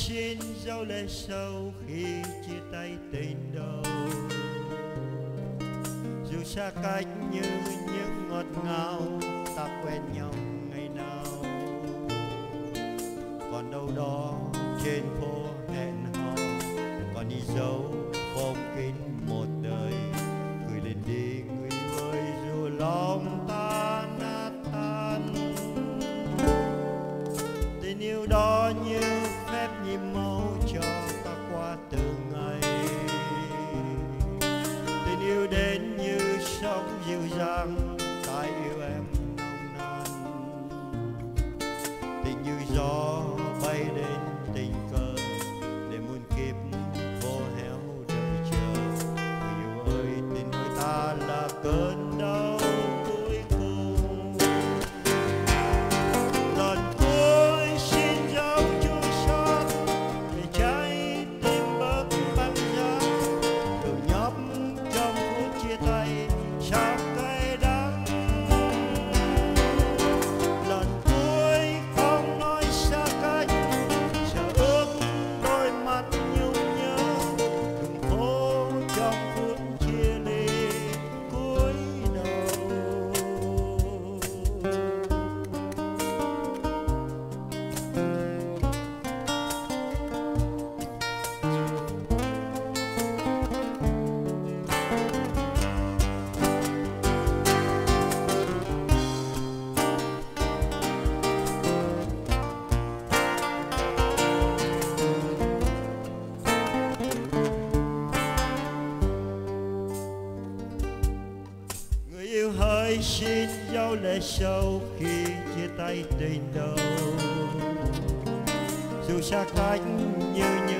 xin dấu lệ sâu khi chia tay tình đầu. Dù xa cách như những ngọt ngào ta quen nhau ngày nào, còn đâu đó trên phố hẹn hò còn đi dấu phong kín một đời. Gửi lên đi người ơi dù lòng ta nát tan, tình yêu đó như phép nhịp màu cho ta qua từng ngày. Tình yêu đến như sóng dịu dàng, ta yêu em nồng nàn. Tình như gió bay đến tình cờ, để muôn kiếp khô héo đợi chờ. Người yêu ơi, tình đôi ta là cơn đau cuối cùng. Lần cuối xin dấu chua xót để trái tim bớt băng giá. Đừng nhấp trong phút chia tay sao cay đắng. Lần cuối không nói xa cách, sợ ước đôi mắt nhung nhớ. Đừng khổ trong phút chia ly cuối đầu. Người yêu hỡi xin dấu lệ sâu khi chia tay tình đầu. Dù xa cách như